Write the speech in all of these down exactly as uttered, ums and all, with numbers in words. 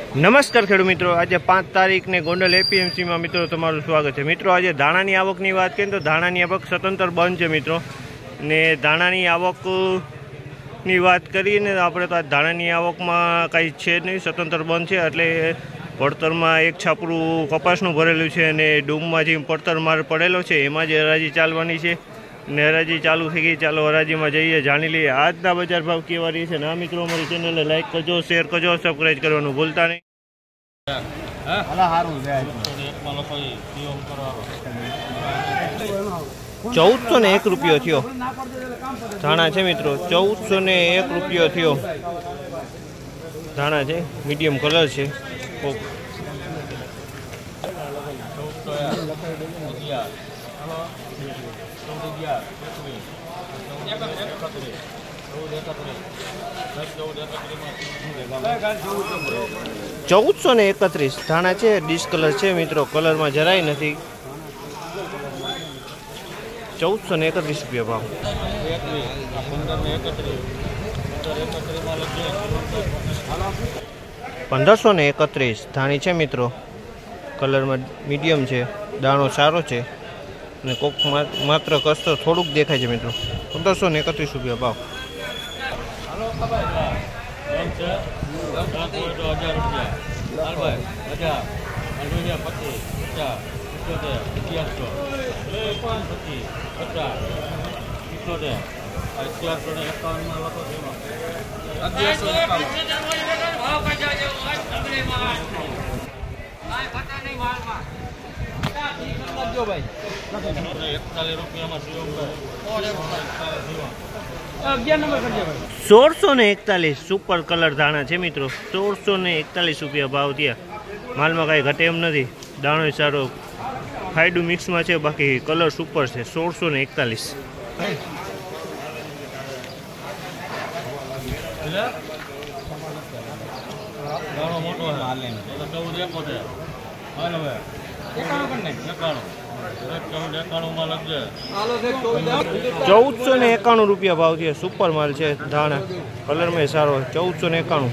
નમસ્કાર ખેડૂત મિત્રો, આજે પાંચ તારીખને ગોંડલ એપીએમસીમાં મિત્રો તમારું સ્વાગત છે। મિત્રો આજે ધાણાની આવકની વાત કરીએ તો ધાણાની આવક સ્વતંત્ર બંધ છે મિત્રો, ને ધાણાની આવકની વાત કરીને આપણે તો આ ધાણાની આવકમાં કાંઈ છે નહીં, સ્વતંત્ર બંધ છે। એટલે પડતરમાં એક છાપરું કપાસનું ભરેલું છે અને ડૂમમાં જે પડતર માર પડેલો છે એમાં જ હરાજી ચાલવાની છે ને હરાજી ચાલુ થઈ ગઈ। ચાલો હરાજીમાં જઈએ, જાણી લઈએ આજના બજાર ભાવ કેવા રહે છે। ના મિત્રો, અમારી ચેનલને લાઈક કરજો, શેર કરજો, સબસ્ક્રાઈબ કરવાનું ભૂલતા નહીં। ચૌદસો ને એક રૂપિયો થયો ધાણા છે મિત્રો, ચૌદસો ને એક રૂપિયો થયો ધાણા છે, મીડિયમ કલર છે। ચૌદસો ને એકત્રીસ ધાણા છે, ડિસ્કલર છે મિત્રો, કલરમાં જરાય નથી। ચૌદસો ને એકત્રીસ રૂપિયા ભાવ। પંદરસો ને એકત્રીસ ધાણી છે મિત્રો, કલરમાં મીડિયમ છે, દાણો સારો છે અને કોક માત્ર કસ્તો થોડુંક દેખાય છે મિત્રો। પંદરસો ને એકત્રીસ રૂપિયા ભાવ। સોળસો ને એકતાલીસ સુપર કલર ધાણા છે મિત્રો, સોળસો ને એકતાલીસ રૂપિયા ભાવ થયા। માલમાં કાંઈ ઘટે એમ નથી, દાણો સારો, ફાયડું મિક્સમાં છે, બાકી કલર સુપર છે। સોળસો ને એકતાલીસ। ચૌદસો ને એકાણું રૂપિયા ભાવ થયા, સુપર માલ છે ધાણા, કલર માં સારો। ચૌદસો ને એકાણું।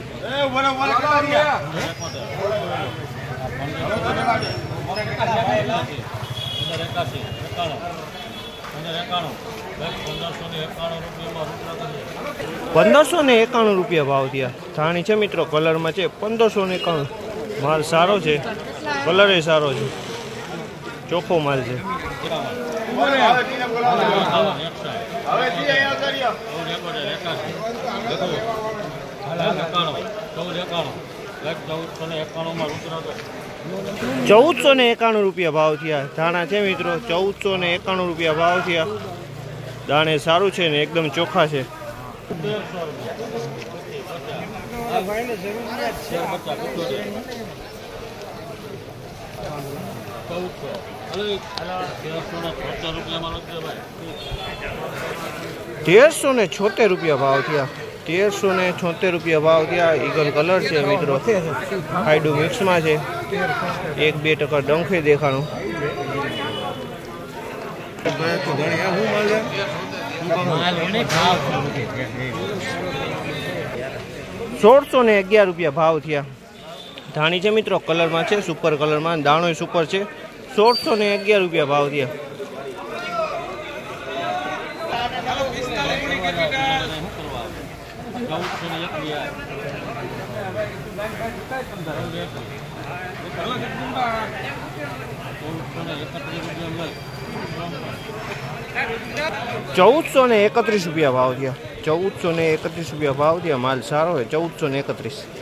પંદરસો ને એકાણું રૂપિયા ભાવ થયા ધાણી છે મિત્રો, કલરમાં છે। પંદરસો ને એકાણું, માલ સારો છે, કલર એ સારો છે, ચોખ્ખો માલ છે। ચૌદસો ને એકાણું રૂપિયા ભાવ થયા ધાણા છે મિત્રો, ચૌદસો ને એકાણું રૂપિયા ભાવ થયા। દાણે સારું છે ને એકદમ ચોખ્ખા છે। તેરસો ને છોતેર રૂપિયા ભાવ થયા, તેરસો ને છોતેર રૂપિયા ભાવ થયા। ઈગલ કલર છે મિત્રો, ફાયડું મિક્સમાં છે, એક બે ટકા ડંખે દેખાણું। સોળસો ને અગિયાર રૂપિયા ભાવ થયા ધાણી છે મિત્રો, કલરમાં છે, સુપર કલરમાં, દાણો સુપર છે। સોળસો ને અગિયાર રૂપિયા ભાવ થયા। ચૌદસો ને એકત્રીસ રૂપિયા ભાવ થયા, ચૌદસો ને એકત્રીસ રૂપિયા ભાવ થયા। માલ સારો હોય। ચૌદસો ને એકત્રીસ।